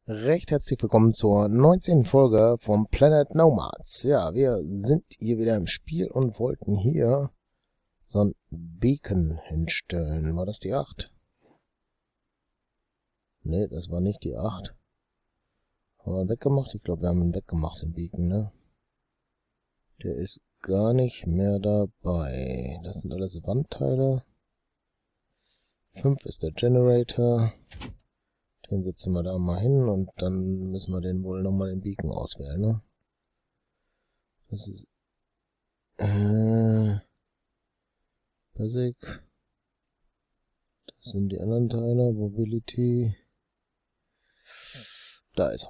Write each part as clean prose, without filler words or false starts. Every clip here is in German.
Recht herzlich willkommen zur 19. Folge vom Planet Nomads. Ja, wir sind hier wieder im Spiel und wollten hier so ein Beacon hinstellen. War das die 8? Ne, das war nicht die 8. Haben wir ihn weggemacht? Ich glaube, wir haben ihn weggemacht, den Beacon, ne? Der ist gar nicht mehr dabei. Das sind alles Wandteile. 5 ist der Generator. Den setzen wir da mal hin und dann müssen wir den wohl nochmal den Beacon auswählen, ne? Das ist Basic. Das sind die anderen Teile. Mobility. Da ist er.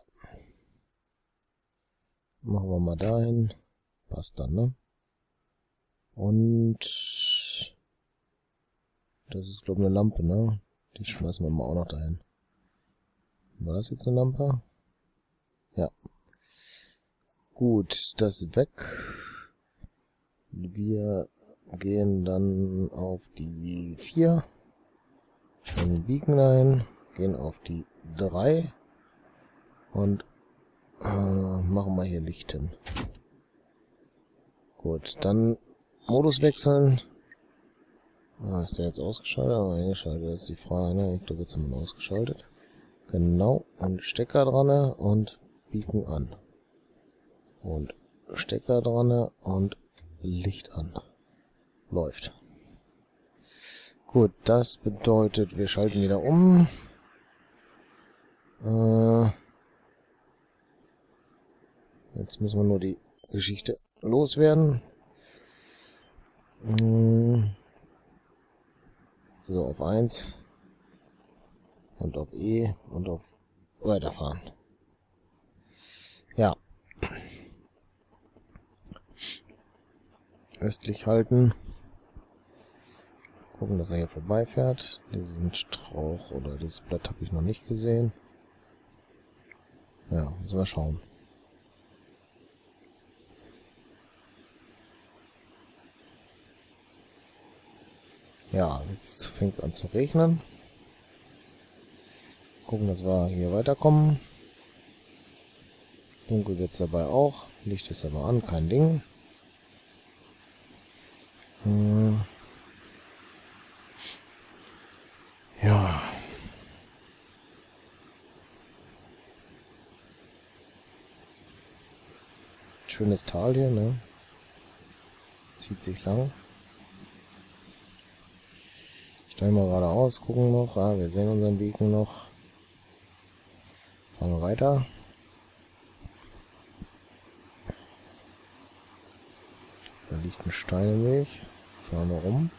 Machen wir mal dahin. Passt dann, ne? Und das ist, glaube ich, eine Lampe, ne? Die schmeißen wir mal auch noch dahin. War das jetzt eine Lampe? Ja. Gut, das ist weg. Wir gehen dann auf die 4. Stellen den Beacon ein. Gehen auf die 3. Und machen wir hier Licht hin. Gut, dann Modus wechseln. Ist der jetzt ausgeschaltet? Aber eingeschaltet ist die Frage, ne? Ich glaube, jetzt haben wir ihn ausgeschaltet. Genau, und Stecker dran und Beacon an. Und Stecker dran und Licht an. Läuft. Gut, das bedeutet, wir schalten wieder um. Jetzt müssen wir nur die Geschichte loswerden. So, auf 1. Und auf E und auf weiterfahren. Ja. Östlich halten. Gucken, dass er hier vorbeifährt. Diesen Strauch oder dieses Blatt habe ich noch nicht gesehen. Ja, müssen wir schauen. Ja, jetzt fängt es an zu regnen. Gucken, dass wir hier weiterkommen. Dunkel wird es dabei auch. Licht ist aber an, kein Ding. Ja. Schönes Tal hier, ne? Zieht sich lang. Steigen wir geradeaus, gucken noch. Ah, wir sehen unseren Beacon noch. Fahren wir weiter. Da liegt ein Stein im Weg. Fahren wir rum.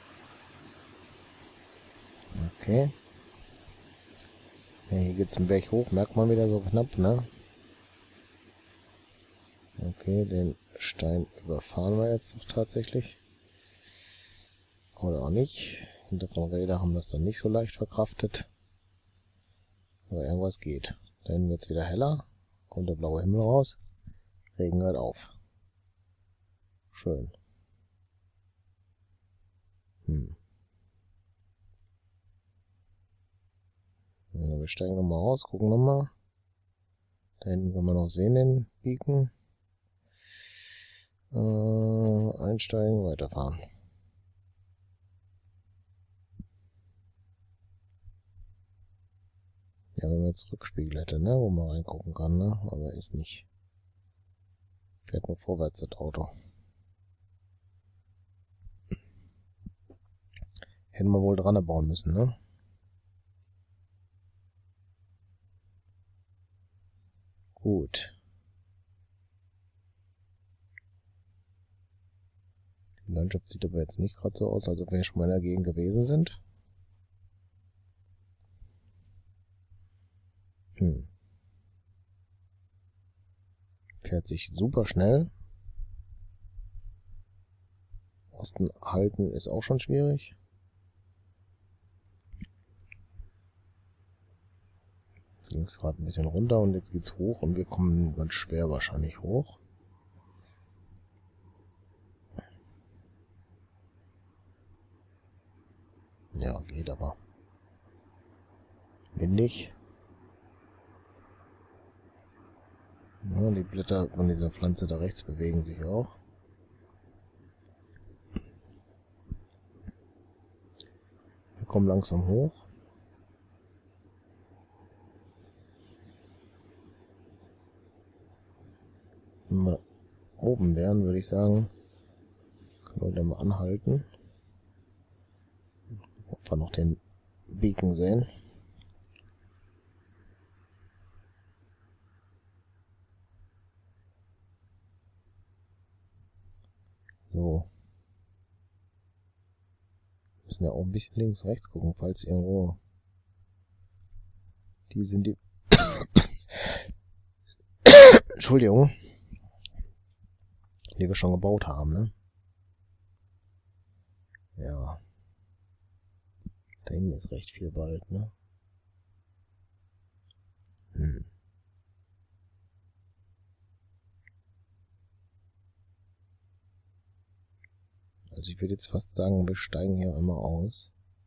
Okay. Ja, hier geht es einen Berg hoch. Merkt man wieder so knapp, ne? Okay, den Stein überfahren wir jetzt doch tatsächlich. Oder auch nicht. Hinteren Räder haben das dann nicht so leicht verkraftet. Aber irgendwas geht. Dann wird es wieder heller. Kommt der blaue Himmel raus. Regen hört auf. Schön. Ja, wir steigen nochmal aus, gucken nochmal. Da hinten kann man noch sehen, den Beacon. Einsteigen, weiterfahren. Ja, wenn man jetzt Rückspiegel hätte, ne, wo man reingucken kann, ne, aber ist nicht. Fährt nur vorwärts, das Auto. Hätten wir wohl dran bauen müssen, ne? Gut. Die Landschaft sieht aber jetzt nicht gerade so aus, als ob wir schon mal in der Gegend gewesen sind. Fährt sich super schnell. Osten halten ist auch schon schwierig. Jetzt ging es gerade ein bisschen runter und jetzt geht's hoch und wir kommen ganz schwer wahrscheinlich hoch. Ja, geht aber. Windig. Ja, die Blätter von dieser Pflanze da rechts bewegen sich auch. Wir kommen langsam hoch. Wenn wir oben wären, würde ich sagen, können wir wieder mal anhalten. Ob wir noch den Beacon sehen. So. Wir müssen ja auch ein bisschen links, rechts gucken, falls irgendwo die sind, die Entschuldigung, die wir schon gebaut haben, ne? Ja. Da hinten ist recht viel Wald, ne? Also ich würde jetzt fast sagen, wir steigen hier einmal aus.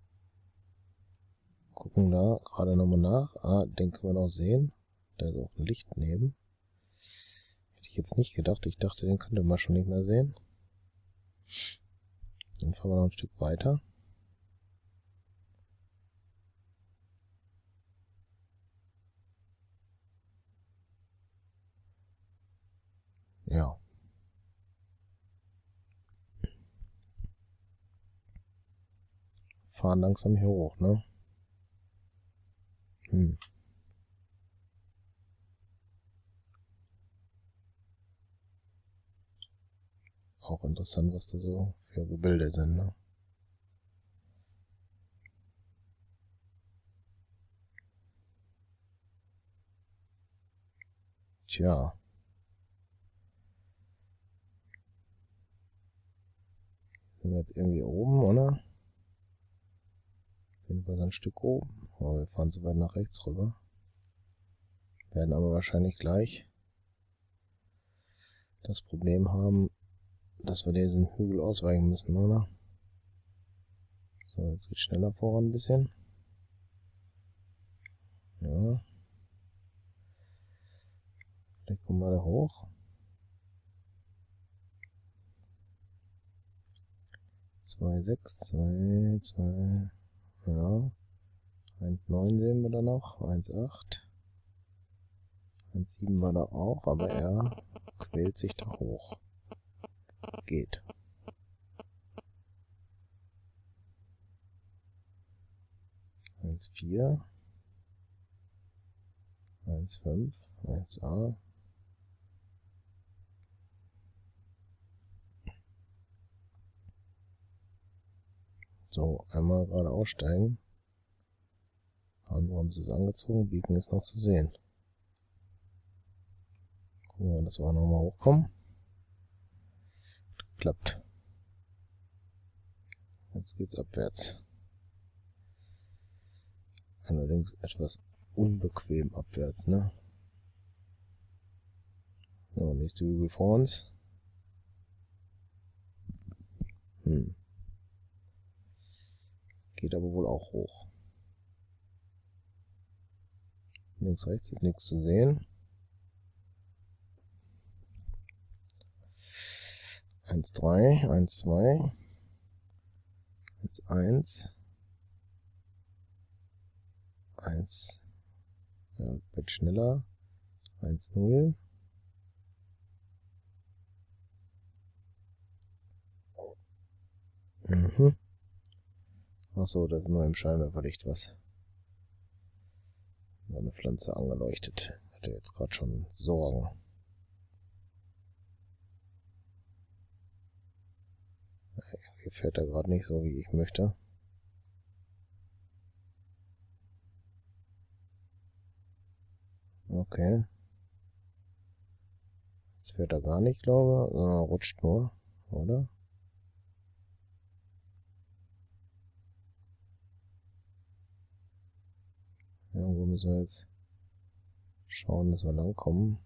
Gucken da gerade nochmal nach. Ah, den können wir noch sehen. Da ist auch ein Licht neben. Hätte ich jetzt nicht gedacht. Ich dachte, den könnte man schon nicht mehr sehen. Dann fahren wir noch ein Stück weiter. Ja. Fahren langsam hier hoch, ne? Auch interessant, was da so für Gebilde sind, ne? Tja. Sind wir jetzt irgendwie oben, oder? Sind wir so ein Stück oben. Oh, wir fahren so weit nach rechts rüber. Werden aber wahrscheinlich gleich das Problem haben, dass wir diesen Hügel ausweichen müssen, oder? So, jetzt geht schneller voran ein bisschen. Ja. Vielleicht kommen wir da hoch. 2,6, 2, ja. 1,9 sehen wir da noch. 1,8. 1,7 war da auch, aber er quält sich da hoch. Geht. 1,4. 1,5. 1A. So, einmal gerade aussteigen. Handbremse ist angezogen, Beacon ist noch zu sehen. Gucken wir, dass wir nochmal hochkommen. Klappt. Jetzt geht's abwärts. Allerdings etwas unbequem abwärts, ne? So, nächste Hügel vor uns. Geht aber wohl auch hoch. Links, rechts ist nichts zu sehen. 1,3, 1,2, 1,1, 1, ja, wird schneller, 1,0. Achso, das ist nur im Scheinwerferlicht was. So eine Pflanze angeleuchtet. Hatte jetzt gerade schon Sorgen. Irgendwie fährt er gerade nicht so, wie ich möchte. Okay. Jetzt fährt er gar nicht, glaube ich, sondern rutscht nur, oder? Irgendwo müssen wir jetzt schauen, dass wir langkommen.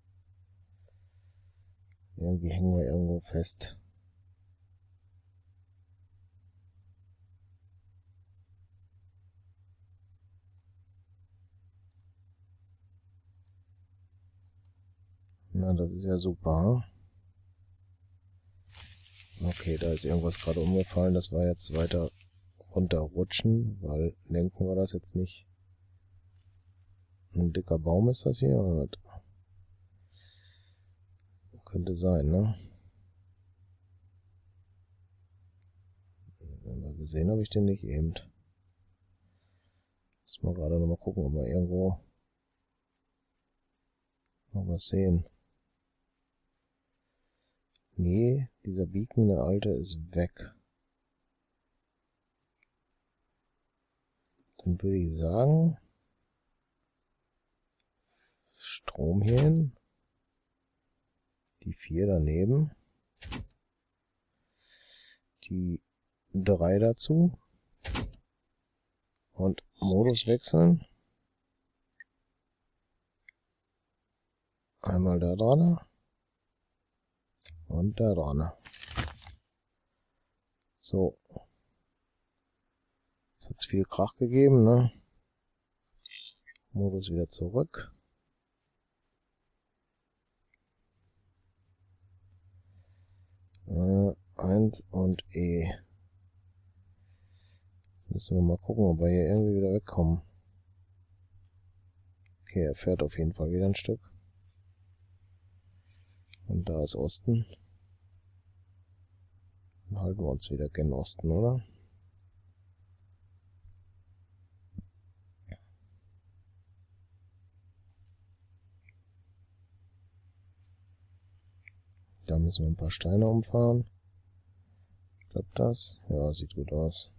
Irgendwie hängen wir irgendwo fest. Na, das ist ja super. Okay, da ist irgendwas gerade umgefallen. Das war jetzt weiter runterrutschen, weil lenken wir das jetzt nicht. Ein dicker Baum ist das hier? Oder? Könnte sein, ne? Aber gesehen habe ich den nicht eben. Jetzt mal gerade nochmal gucken, ob wir irgendwo noch was sehen. Nee, dieser Beacon, der alte, ist weg. Dann würde ich sagen, Strom hier hin. Die 4 daneben. Die 3 dazu. Und Modus wechseln. Einmal da dran. Und da dran. So. Jetzt hat es viel Krach gegeben, ne? Modus wieder zurück. Äh, 1 und E. Müssen wir mal gucken, ob wir hier irgendwie wieder wegkommen. Okay, er fährt auf jeden Fall wieder ein Stück. Und da ist Osten. Dann halten wir uns wieder gen Osten, oder? Da müssen wir ein paar Steine umfahren. Klappt das? Ja, sieht gut aus.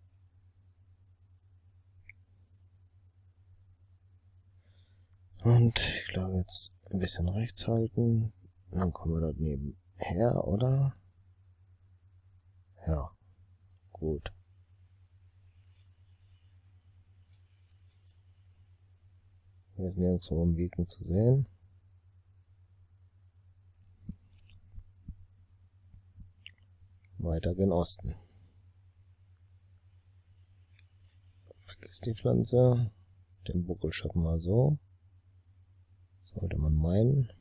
Und ich glaube jetzt ein bisschen rechts halten. Dann kommen wir dort nebenher, oder? Ja, gut. Hier ist nirgendwo ein Beacon zu sehen. Weiter gen Osten. Weg ist die Pflanze. Den Buckel schaffen wir so. Sollte man meinen.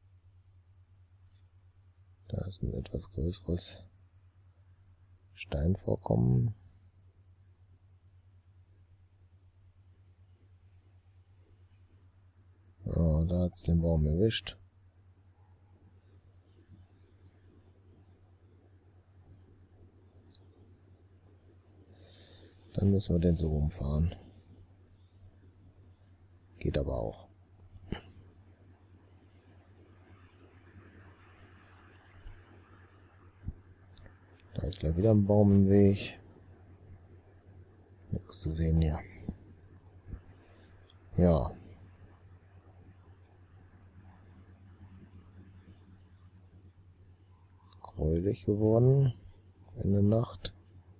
Da ist ein etwas größeres Steinvorkommen. Ja, da hat es den Baum erwischt. Dann müssen wir den so umfahren. Geht aber auch. Da ist gleich wieder ein Baum im Weg. Nichts zu sehen hier. Ja. Gräulich geworden in der Nacht.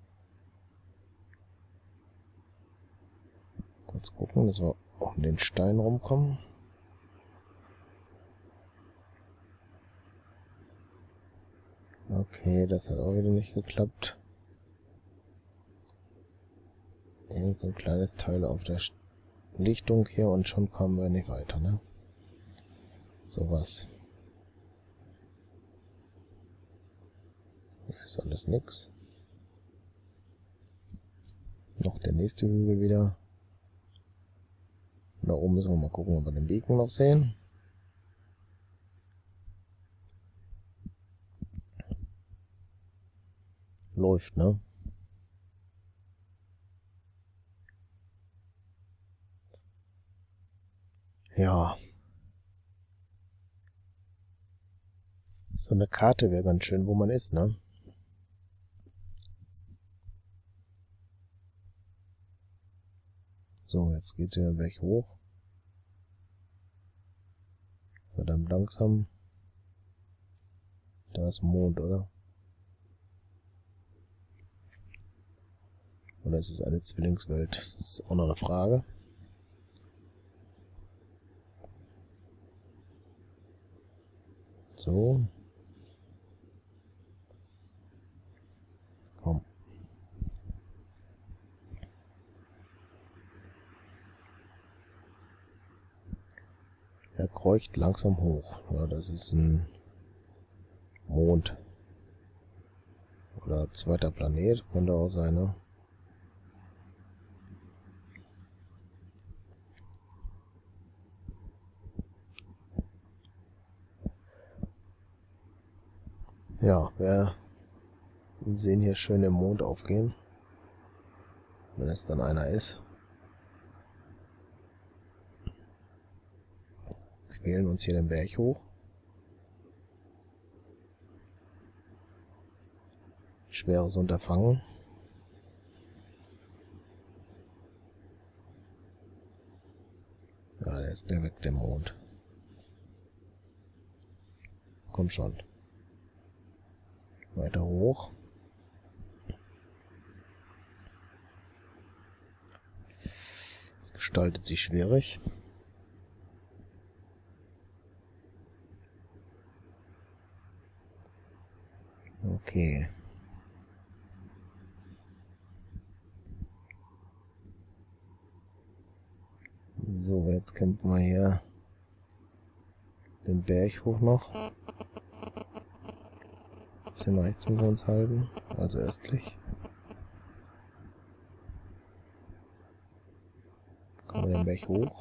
Kurz gucken, dass wir um den Stein rumkommen. Okay, das hat auch wieder nicht geklappt. Irgend so ein kleines Teil auf der Lichtung hier und schon kommen wir nicht weiter, ne? Sowas. Hier ist alles nix. Noch der nächste Hügel wieder. Da oben müssen wir mal gucken, ob wir den Beacon noch sehen. Läuft, ne? Ja. So eine Karte wäre ganz schön, wo man ist, ne? So, jetzt geht's wieder den Berg hoch. Verdammt langsam. Da ist Mond, oder? Oder ist es eine Zwillingswelt? Das ist auch noch eine Frage. So. Komm. Er kreucht langsam hoch. Ja, das ist ein Mond. Oder zweiter Planet, könnte auch sein, ne? Ja, wir sehen hier schön den Mond aufgehen. Wenn es dann einer ist. Quälen uns hier den Berg hoch. Schweres Unterfangen. Ja, der ist gleich weg, der Mond. Komm schon. Weiter hoch. Es gestaltet sich schwierig. Okay. So, jetzt kämpfen wir hier den Berg hoch noch. Bisschen rechts müssen wir uns halten, also östlich. Kommen wir den Berg hoch.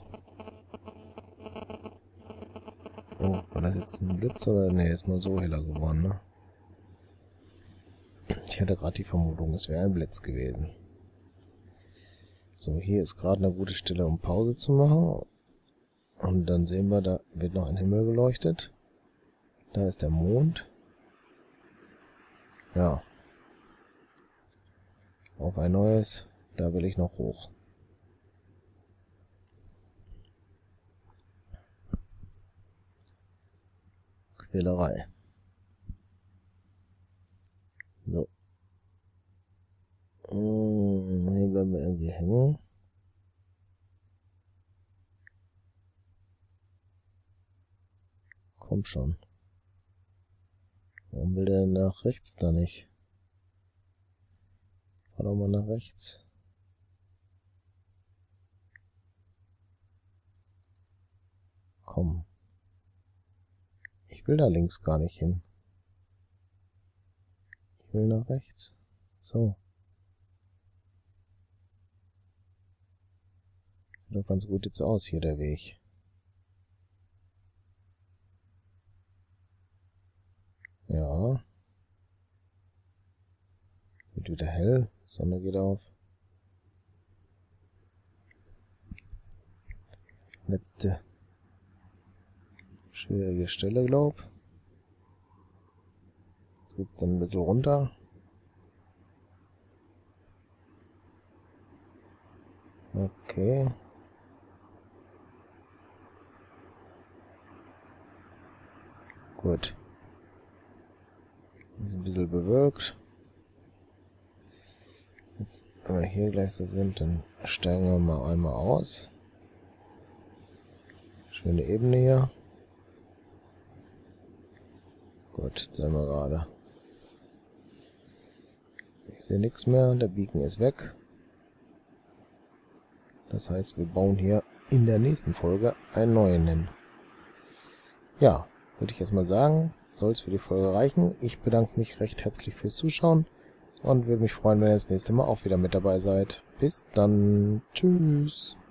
Oh, war das jetzt ein Blitz oder? Ne, ist nur so heller geworden, ne? Ich hatte gerade die Vermutung, es wäre ein Blitz gewesen. So, hier ist gerade eine gute Stelle, um Pause zu machen. Und dann sehen wir, da wird noch ein Himmel beleuchtet. Da ist der Mond. Ja. Auf ein neues. Da will ich noch hoch. Quälerei. So. Hier bleiben wir irgendwie hängen. Komm schon. Warum will der nach rechts da nicht? Fahr doch mal nach rechts. Komm. Ich will da links gar nicht hin. Ich will nach rechts. So. Sieht doch ganz gut jetzt aus hier der Weg. Ja. Wird wieder hell. Sonne geht auf. Letzte schwierige Stelle, glaub. Jetzt geht's dann ein bisschen runter. Okay. Gut. Ist ein bisschen bewölkt. Jetzt, wenn wir hier gleich so sind, dann steigen wir mal einmal aus. Schöne Ebene hier. Gut, jetzt sind wir gerade. Ich sehe nichts mehr, der Beacon ist weg. Das heißt, wir bauen hier in der nächsten Folge einen neuen hin. Ja, würde ich jetzt mal sagen, soll es für die Folge reichen. Ich bedanke mich recht herzlich fürs Zuschauen und würde mich freuen, wenn ihr das nächste Mal auch wieder mit dabei seid. Bis dann. Tschüss.